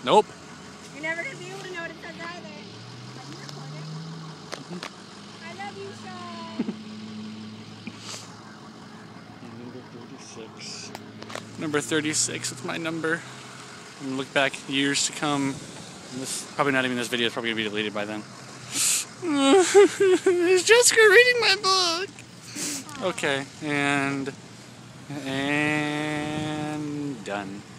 Nope. You're never going to be able to know what it says either. But you recorded. I love you, Sean. Number 36. Number 36 with my number. I'm gonna look back years to come. And this probably not even this video is probably gonna be deleted by then. It's Jessica reading my book. Okay, and done.